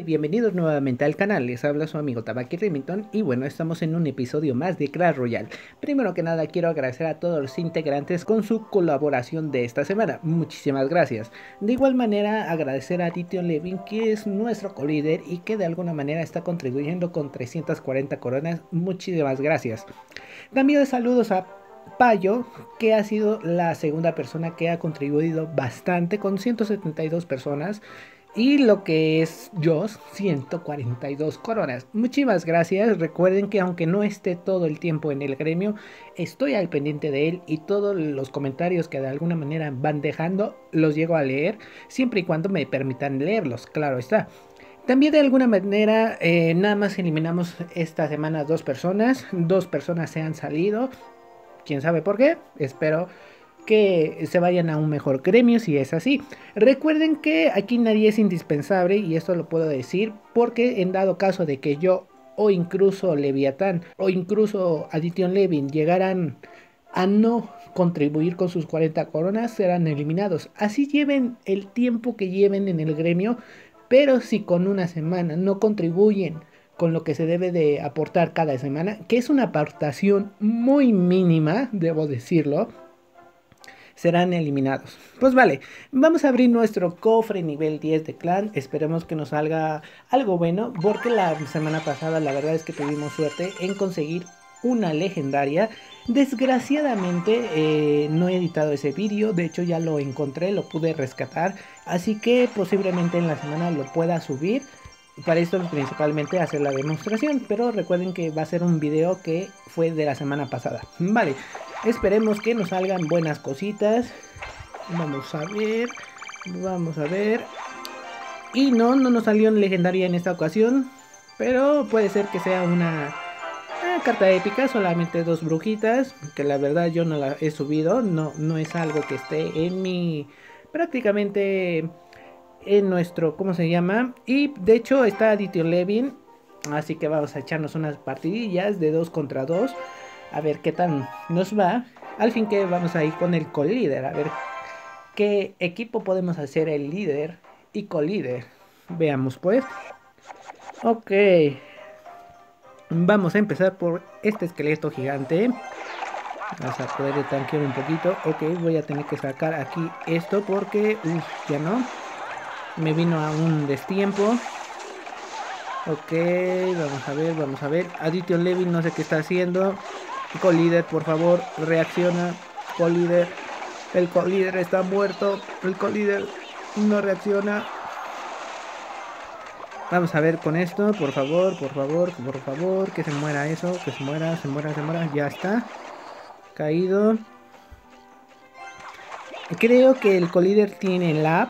Bienvenidos nuevamente al canal, les habla su amigo Tabaki Remington y bueno, estamos en un episodio más de Clash Royale. Primero que nada quiero agradecer a todos los integrantes con su colaboración de esta semana, muchísimas gracias. De igual manera agradecer a Titio Levin, que es nuestro co-líder y que de alguna manera está contribuyendo con 340 coronas, muchísimas gracias. También saludos a Payo, que ha sido la segunda persona que ha contribuido bastante con 172 personas. Y lo que es yo, 142 coronas. Muchísimas gracias. Recuerden que aunque no esté todo el tiempo en el gremio, estoy al pendiente de él y todos los comentarios que de alguna manera van dejando los llego a leer, siempre y cuando me permitan leerlos, claro está. También de alguna manera nada más eliminamos esta semana dos personas se han salido, quién sabe por qué, espero que se vayan a un mejor gremio si es así. Recuerden que aquí nadie es indispensable y esto lo puedo decir porque en dado caso de que yo o incluso Leviatán o incluso Addition Levin llegaran a no contribuir con sus 40 coronas, serán eliminados. Así lleven el tiempo que lleven en el gremio, pero si con una semana no contribuyen con lo que se debe de aportar cada semana, que es una aportación muy mínima, debo decirlo, serán eliminados. Pues vale, vamos a abrir nuestro cofre nivel 10 de clan. Esperemos que nos salga algo bueno, porque la semana pasada la verdad es que tuvimos suerte en conseguir una legendaria. Desgraciadamente no he editado ese vídeo, de hecho ya lo encontré, lo pude rescatar, así que posiblemente en la semana lo pueda subir. Para esto principalmente hacer la demostración, pero recuerden que va a ser un video que fue de la semana pasada. Vale, esperemos que nos salgan buenas cositas. Vamos a ver, vamos a ver. Y no nos salió en legendaria en esta ocasión, pero puede ser que sea una carta épica, solamente dos brujitas, que la verdad yo no la he subido, no es algo que esté en mi prácticamente en nuestro, ¿cómo se llama? Y de hecho está Addition Levin, así que vamos a echarnos unas partidillas de 2 contra 2, a ver qué tal nos va. Al fin que vamos a ir con el co-líder, a ver qué equipo podemos hacer el líder y co-líder. Veamos pues. Ok, vamos a empezar por este esqueleto gigante. Vamos a poder tanquear un poquito. Ok, voy a tener que sacar aquí esto porque ya no. Me vino a un destiempo. Ok, vamos a ver, vamos a ver. Addition Levin no sé qué está haciendo. Co-líder, por favor, reacciona. Co-líder. El co-líder está muerto. El co-líder no reacciona. Vamos a ver con esto, por favor, por favor, por favor. Que se muera eso, que se muera, se muera, se muera. Ya está. Caído. Creo que el co-líder tiene lap.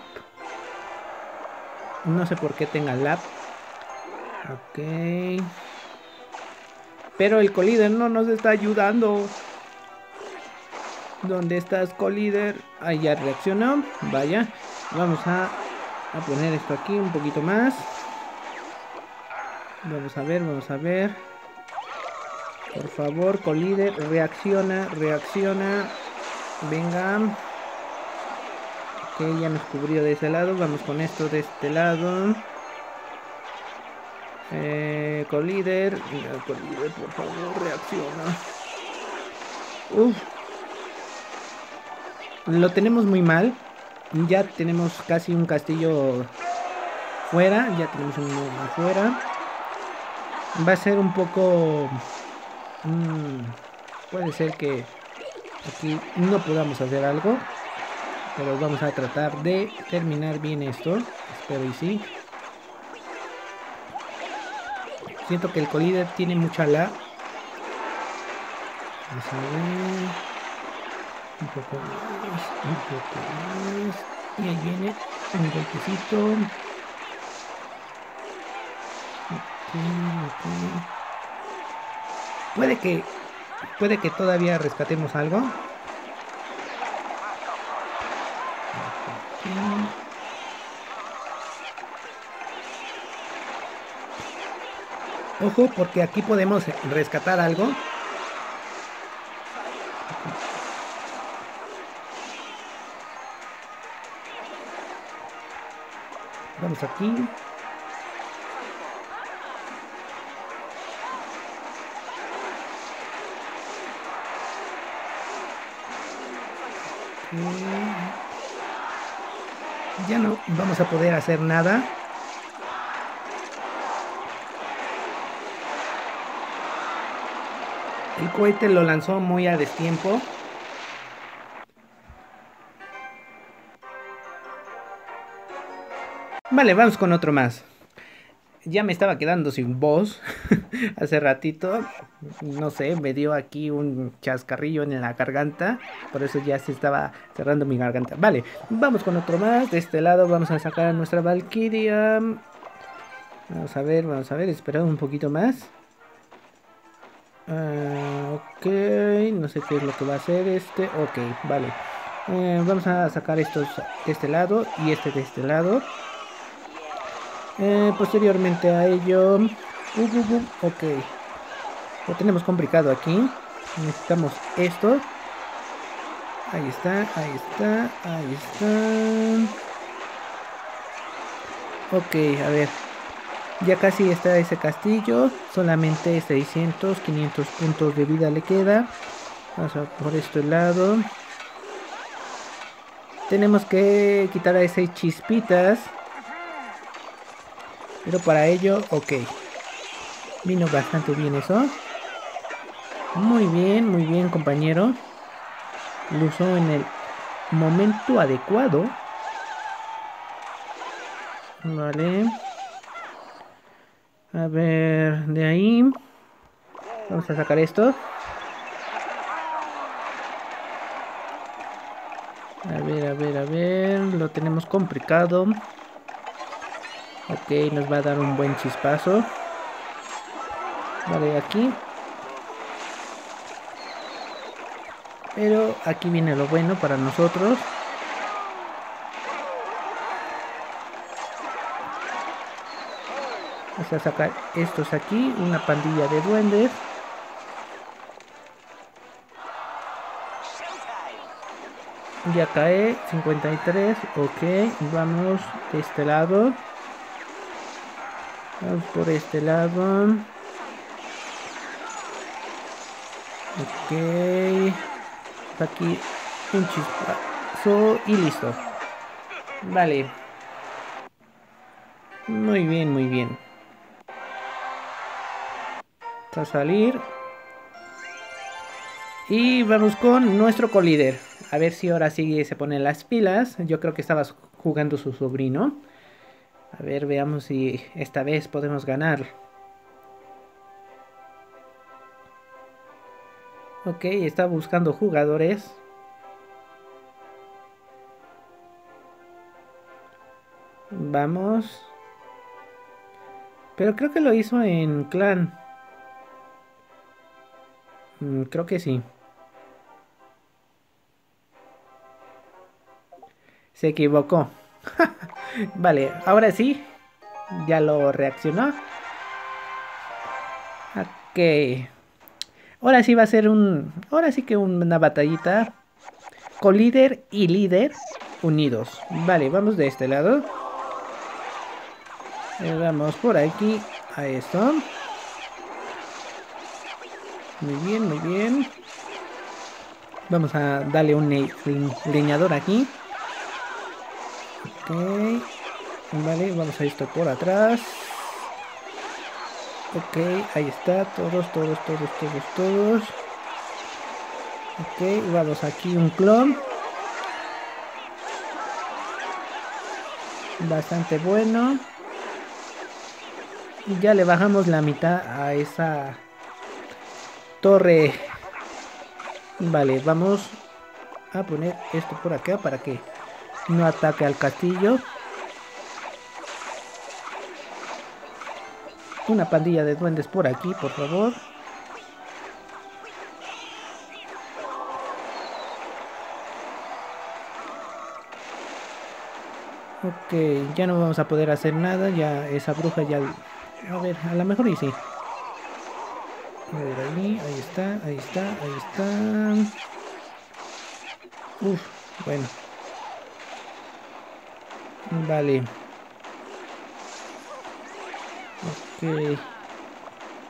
No sé por qué tenga lap. Ok. Pero el colíder no nos está ayudando. ¿Dónde estás, colíder? Ahí ya reaccionó. Vaya. Vamos a poner esto aquí un poquito más. Vamos a ver, vamos a ver. Por favor, colíder, reacciona, reacciona. Venga. Ok, ya nos cubrió de ese lado. Vamos con esto de este lado. Colíder, colíder, por favor, reacciona. Uf, lo tenemos muy mal. Ya tenemos casi un castillo fuera. Ya tenemos uno afuera. Va a ser un poco... puede ser que aquí no podamos hacer algo. Pero vamos a tratar de terminar bien esto. Espero y sí. Siento que el colíder tiene mucha la. Vamos a ver. Un poco más. Un poco más. Y ahí viene un golpecito. Ok, ok. Puede que todavía rescatemos algo. Ojo, porque aquí podemos rescatar algo. Vamos aquí. Ya no vamos a poder hacer nada. El cohete lo lanzó muy a destiempo. Vale, vamos con otro más. Ya me estaba quedando sin voz hace ratito. No sé, me dio aquí un chascarrillo en la garganta. Por eso ya se estaba cerrando mi garganta. Vale, vamos con otro más. De este lado vamos a sacar a nuestra Valkyria. Vamos a ver, esperar un poquito más. Ok, no sé qué es lo que va a hacer este. Ok, vale. Vamos a sacar estos de este lado y este de este lado. Posteriormente a ello, ok, lo tenemos complicado aquí. Necesitamos esto. Ahí está, ahí está, ahí está. Ok, a ver. Ya casi está ese castillo. Solamente 600, 500 puntos de vida le queda. Vamos a por este lado. Tenemos que quitar a ese chispitas. Pero para ello, ok. Vino bastante bien eso. Muy bien, compañero. Lo usó en el momento adecuado. Vale. A ver, de ahí. Vamos a sacar esto. A ver. Lo tenemos complicado. Ok, nos va a dar un buen chispazo. Vale, aquí. Pero aquí viene lo bueno para nosotros. Vamos a sacar estos aquí. Una pandilla de duendes. Ya cae 53. Ok, vamos de este lado. Vamos por este lado. Ok. Aquí un chispazo y listo. Vale. Muy bien, muy bien. A salir. Y vamos con nuestro colíder. A ver si ahora sí se ponen las pilas. Yo creo que estabas jugando su sobrino. A ver, veamos si esta vez podemos ganar. Ok, está buscando jugadores. Vamos. Pero creo que lo hizo en clan. Creo que sí. Se equivocó. Vale, ahora sí. Ya lo reaccionó. Ok. Ahora sí va a ser un... Ahora sí que una batallita. Colíder y líder unidos. Vale, vamos de este lado. Vamos por aquí. A esto. Muy bien, muy bien. Vamos a darle un leñador aquí. Ok. Vale, vamos a esto por atrás. Ok, ahí está. Todos. Ok, vamos aquí un clon. Bastante bueno. Y ya le bajamos la mitad a esa torre. Vale, vamos a poner esto por acá para que no ataque al castillo. Una pandilla de duendes por aquí, por favor. Ok, ya no vamos a poder hacer nada. Ya esa bruja ya... A ver, a lo mejor y sí. A ver, ahí está. Uf, bueno. Vale. Ok.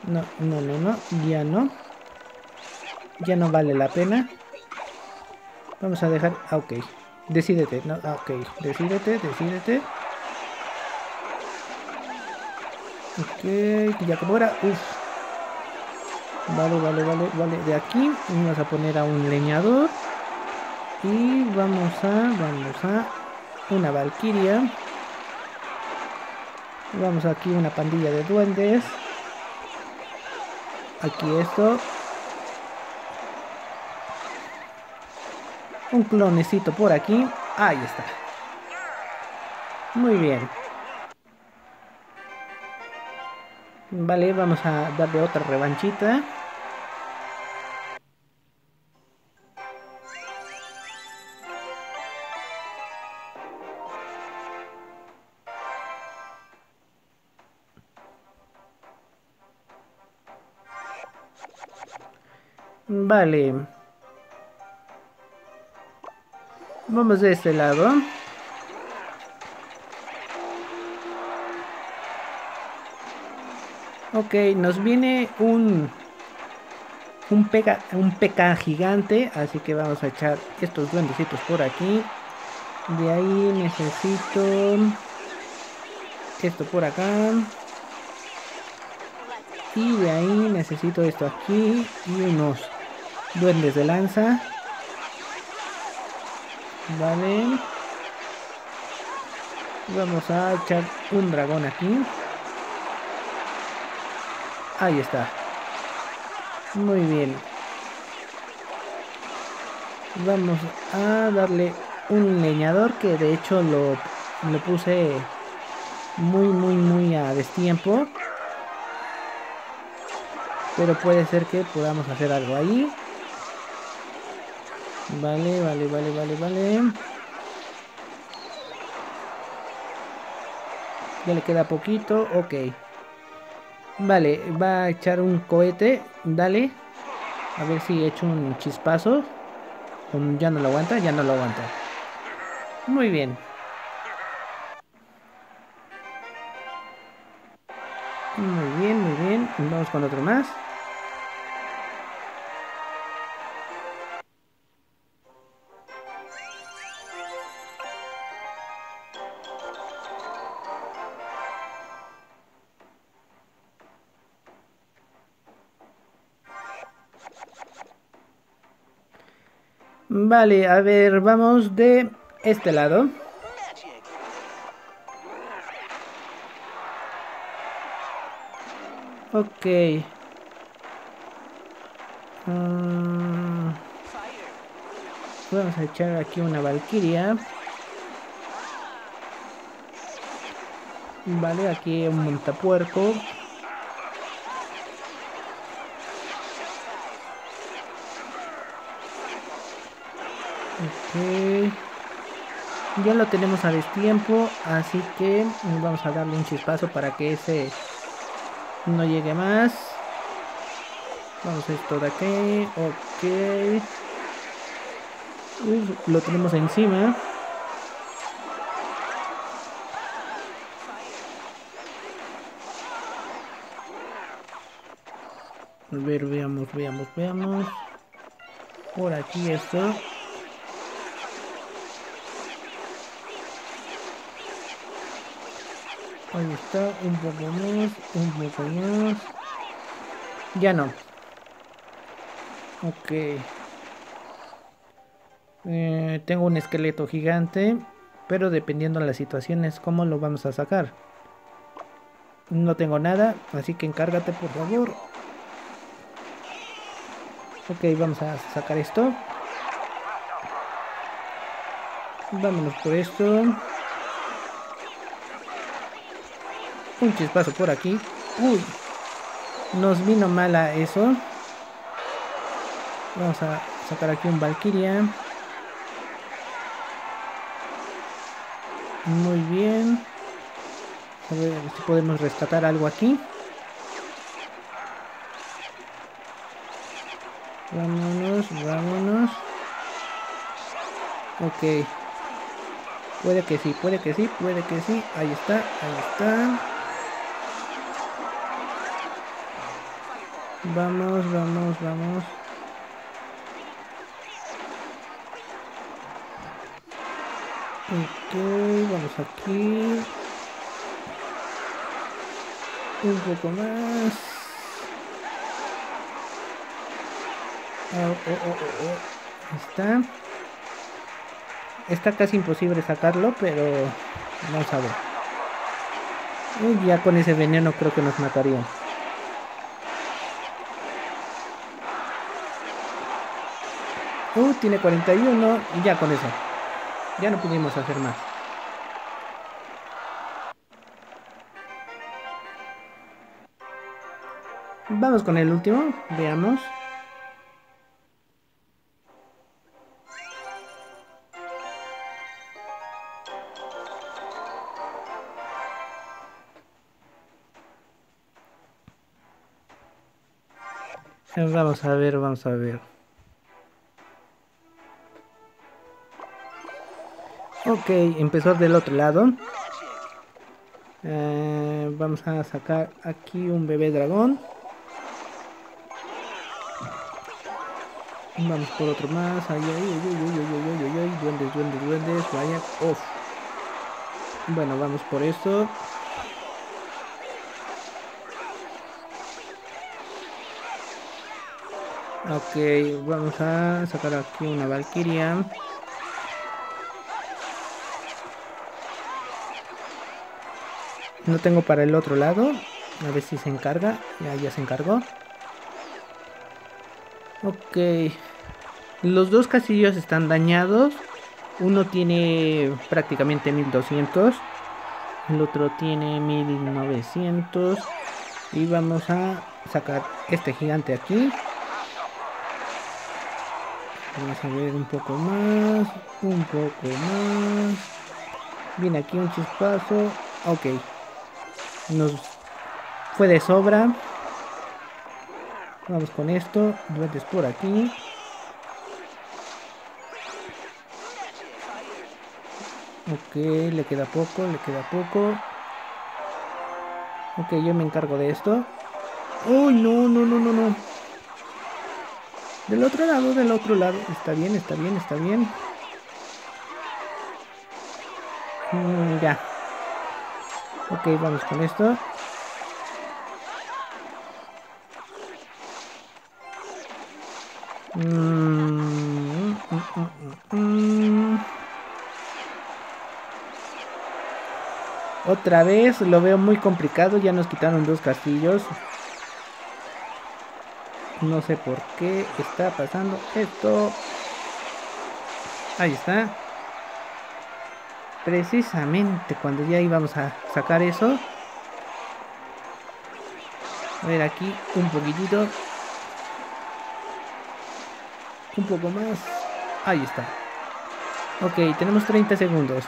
No. Ya no. Ya no vale la pena. Vamos a dejar... Ah, ok. Decídete, no, ah, ok. Decídete, decídete. Ok, ya como era. Uf. Vale, vale, vale, vale. De aquí vamos a poner a un leñador. Y vamos a una valquiria. Vamos aquí una pandilla de duendes. Aquí esto. Un clonecito por aquí. Ahí está. Muy bien. Vale, vamos a darle otra revanchita. Vale. Vamos de este lado. Ok, nos viene un peca gigante, así que vamos a echar estos duendecitos por aquí. De ahí necesito esto por acá. Y de ahí necesito esto aquí y unos duendes de lanza. Vale. Vamos a echar un dragón aquí. Ahí está. Muy bien. Vamos a darle un leñador que de hecho lo puse muy a destiempo. Pero puede ser que podamos hacer algo ahí. Vale, vale, vale, vale, vale. Ya le queda poquito, ok. Vale, va a echar un cohete. Dale. A ver si he hecho un chispazo. Ya no lo aguanta, ya no lo aguanta. Muy bien. Muy bien, muy bien. Vamos con otro más. Vale, a ver, vamos de este lado. Ok. Mm, vamos a echar aquí una valquiria. Vale, aquí un montapuerco. Ok. Ya lo tenemos a destiempo, así que vamos a darle un chispazo para que ese no llegue más. Vamos a esto de aquí. Ok. Lo tenemos encima. A ver, veamos, veamos, veamos. Por aquí esto. Ahí está, un poco más, un poco más. Ya no. Ok. Tengo un esqueleto gigante, pero dependiendo de las situaciones, ¿cómo lo vamos a sacar? No tengo nada, así que encárgate por favor. Ok, vamos a sacar esto. Vámonos por esto. Un chispazo por aquí. Uy, nos vino mala eso. Vamos a sacar aquí un Valkyria. Muy bien. A ver si podemos rescatar algo aquí. Vámonos, vámonos. Ok. Puede que sí, puede que sí, puede que sí. Ahí está, ahí está. Vamos, vamos, vamos. Ok, vamos aquí. Un poco más. Ahí está. Está casi imposible sacarlo, pero vamos a ver. Uy, ya con ese veneno creo que nos mataría. Tiene 41 y ya con eso. Ya no pudimos hacer más. Vamos con el último, veamos. Vamos a ver, vamos a ver. Ok, empezó del otro lado. Vamos a sacar aquí un bebé dragón. Vamos por otro más. Ay, ay, ay, ay, ay, ay, ay, ay, ay, duendes, duendes, duendes. Vaya. Uf. Bueno, vamos por esto. Ok, vamos a sacar aquí una valquiria. No tengo para el otro lado. A ver si se encarga. Ya se encargó. Ok. Los dos castillos están dañados. Uno tiene prácticamente 1200. El otro tiene 1900. Y vamos a sacar este gigante aquí. Vamos a ver un poco más. Un poco más. Viene aquí un chispazo. Ok. Nos fue de sobra. Vamos con esto. Duendes por aquí. Ok, le queda poco, le queda poco. Ok, yo me encargo de esto. ¡Uy, no, no, no, no, no! Del otro lado, del otro lado. Está bien, está bien, está bien. Ya. Ok, vamos con esto. Otra vez lo veo muy complicado. Ya nos quitaron dos castillos. No sé por qué está pasando esto. Ahí está. Precisamente cuando ya íbamos a sacar eso. A ver aquí un poquitito. Un poco más. Ahí está. Ok, tenemos 30 segundos.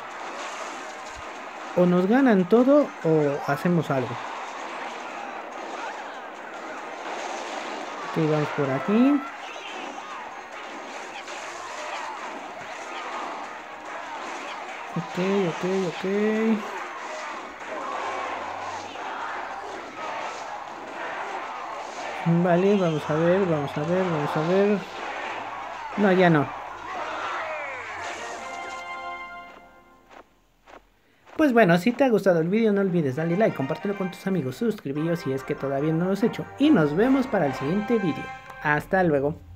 O nos ganan todo o hacemos algo. Ok, vamos por aquí. Ok, ok, ok. Vale, vamos a ver, vamos a ver, vamos a ver. No, ya no. Pues bueno, si te ha gustado el vídeo no olvides darle like, compártelo con tus amigos, suscribíos si es que todavía no lo has hecho. Y nos vemos para el siguiente vídeo. Hasta luego.